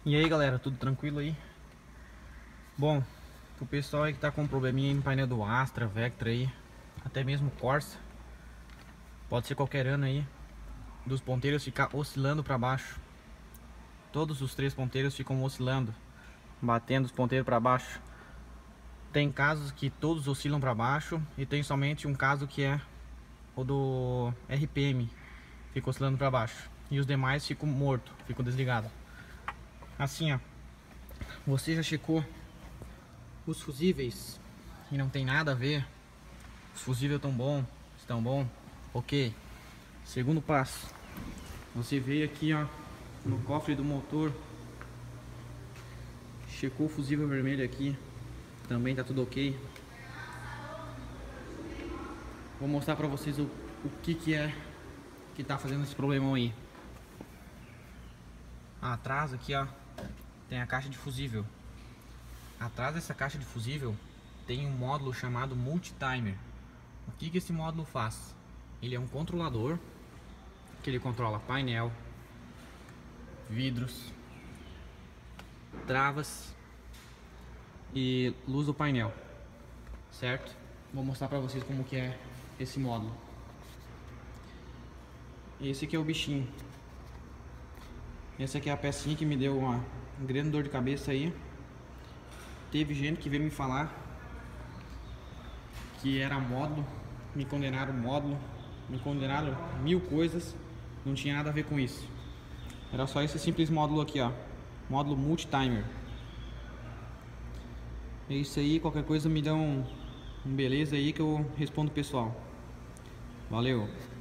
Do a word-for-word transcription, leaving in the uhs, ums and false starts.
E aí galera, tudo tranquilo aí? Bom, o pessoal aí que tá com um probleminha aí no painel do Astra, Vectra aí, até mesmo Corsa, pode ser qualquer ano aí, dos ponteiros ficar oscilando para baixo. Todos os três ponteiros ficam oscilando, batendo os ponteiros para baixo. Tem casos que todos oscilam para baixo e tem somente um caso que é o do R P M, fica oscilando para baixo. E os demais ficam morto, ficam desligados. Assim ó, você já checou os fusíveis e não tem nada a ver? Os fusíveis estão bom, estão bom? Ok. Segundo passo, você veio aqui ó no cofre do motor, checou o fusível vermelho aqui, também tá tudo ok. Vou mostrar pra vocês o, o que que é que tá fazendo esse problemão aí. Atrás aqui ó tem a caixa de fusível. Atrás dessa caixa de fusível tem um módulo chamado multitimer. O que que esse módulo faz? Ele é um controlador que ele controla painel, vidros, travas e luz do painel, certo? Vou mostrar para vocês como que é esse módulo. Esse aqui é o bichinho. Essa aqui é a pecinha que me deu uma grande dor de cabeça aí. Teve gente que veio me falar que era módulo, me condenaram módulo, me condenaram mil coisas, não tinha nada a ver com isso. Era só esse simples módulo aqui, ó, módulo multitimer. É isso aí, qualquer coisa me dá um, um beleza aí que eu respondo o pessoal. Valeu!